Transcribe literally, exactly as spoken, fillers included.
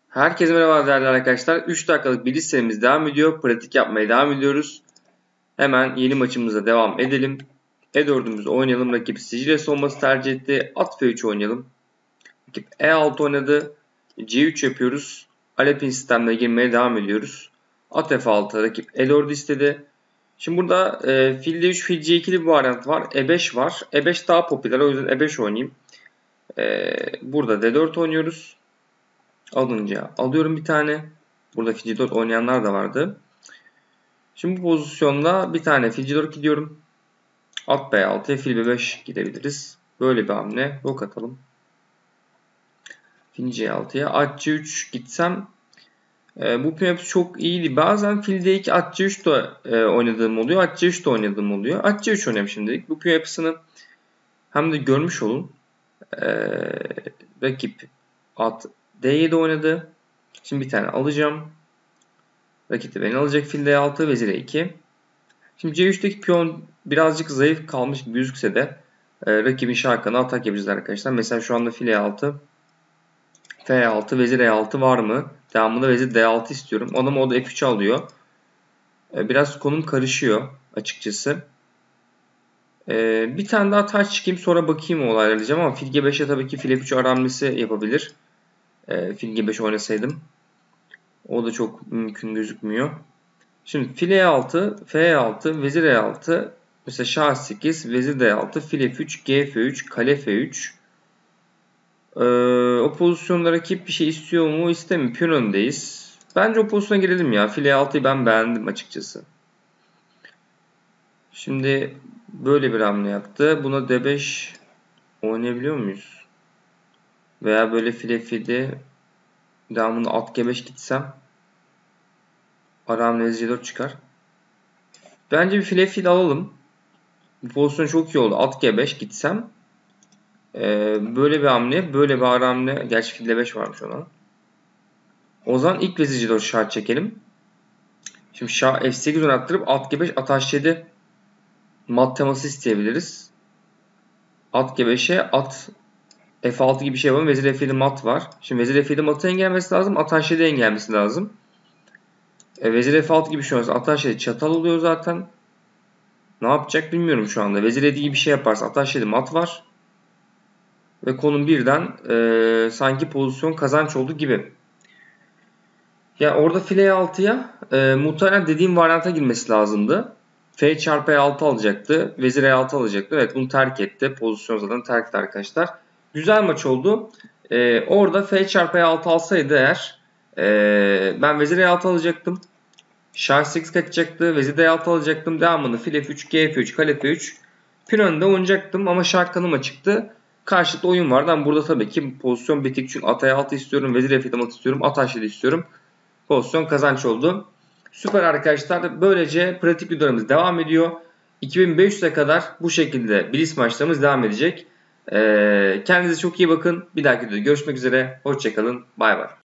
Herkese merhaba değerli arkadaşlar. üç dakikalık bir listemiz devam ediyor. Pratik yapmaya devam ediyoruz. Hemen yeni maçımıza devam edelim. E dördümüzü oynayalım. Rakip Sicilya olması tercih etti. At F üç oynayalım. Rakip E altı oynadı. C üç yapıyoruz. Alepin sistemine girmeye devam ediyoruz. At F altı. Rakip E dört istedi. Şimdi burada e, fil D üç, fil C ikili bir varyant var. E beş var. E beş daha popüler. O yüzden E beş oynayayım. E, burada D dört oynuyoruz. Alınca alıyorum bir tane. Burada fil C dört oynayanlar da vardı. Şimdi bu pozisyonda bir tane fil C dört gidiyorum. At B altıya fil B beş gidebiliriz. Böyle bir hamle. Rok atalım. Fil C altıya. At C üç gitsem e, bu piyon çok iyiydi. Bazen fil D iki at C üç de e, oynadığım oluyor. At C üç de oynadığım oluyor. At C üç oynayayım şimdilik. Bu piyon yapısını hem de görmüş olun. E, rakip at D yedi oynadı. Şimdi bir tane alacağım. Rakip de beni alacak. Fil D altı, vezir E iki. Şimdi C üçteki piyon birazcık zayıf kalmış gibi gözükse de e, rakibin şarkına atak yapacağız arkadaşlar. Mesela şu anda fil E altı, F altı, vezir E altı var mı? Devamında vezir D altı istiyorum. Adam o da F üç alıyor. E, biraz konum karışıyor açıkçası. E, bir tane daha taç çıkayım, sonra bakayım o olaylara diyeceğim ama fil G beşe tabii ki fil F üç ara hamlesi yapabilir. E, fil G beş oynasaydım. O da çok mümkün gözükmüyor. Şimdi fil E altı, F altı, vezir E altı, mesela şah sekiz, vezir D altı, fil F üç, G F üç, kale F üç. Ee, o pozisyonda rakip bir şey istiyor mu, istemiyor. Piyon öndeyiz. Bence o pozisyona girelim ya. Fil E altıyı ben beğendim açıkçası. Şimdi böyle bir hamle yaptı. Buna D beş oynayabiliyor muyuz? Veya böyle fil F yedi, devamında at G beş gitsem ara hamle vezir C dört çıkar. Bence bir fil F yedi alalım. Bu pozisyon çok iyi oldu. At G beş gitsem ee, böyle bir hamle, böyle bir ara hamle. Gerçi fil D beş varmış ona. O zaman ilk vezir C dört şart çekelim. Şimdi şah F sekiz oynattırıp at G beş, at H yedi mat teması isteyebiliriz. At G beşe at F altı gibi bir şey yapalım. Vezir F yedi mat var. Şimdi vezir F yedi matı engellemesi lazım. At H yedi engellemesi lazım. E, vezir F altı gibi bir şey olursa at H yedi çatal oluyor zaten. Ne yapacak bilmiyorum şu anda. Vezir yedi gibi bir şey yaparsa at H yedi mat var. Ve konum birden e, sanki pozisyon kazanç oldu gibi. Ya orada fil E altıya e, muhtemelen dediğim varyanta girmesi lazımdı. F çarpı E altı alacaktı. Vezir E altı alacaktı. Evet, bunu terk etti. Pozisyon zaten terk etti arkadaşlar. Güzel maç oldu. E, orada F çarpı E altı alsaydı eğer e, ben vezir E altı alacaktım. Şah sekiz kaçacaktı. Vezir D altı alacaktım. Devamını fil F üç, G F üç, kale F üç. Pin önünde oynayacaktım ama şah kanıma çıktı. Karşılıklı oyun vardı ama burada tabii ki pozisyon bitik. Çünkü at E altı istiyorum. Vezir F yedi mat istiyorum. At H yedi istiyorum. Pozisyon kazanç oldu. Süper arkadaşlar. Böylece pratik videolarımız devam ediyor. iki bin beş yüze kadar bu şekilde Blitz maçlarımız devam edecek. Ee, kendinize çok iyi bakın. Bir dahaki videoda görüşmek üzere. Hoşçakalın. Bay bay.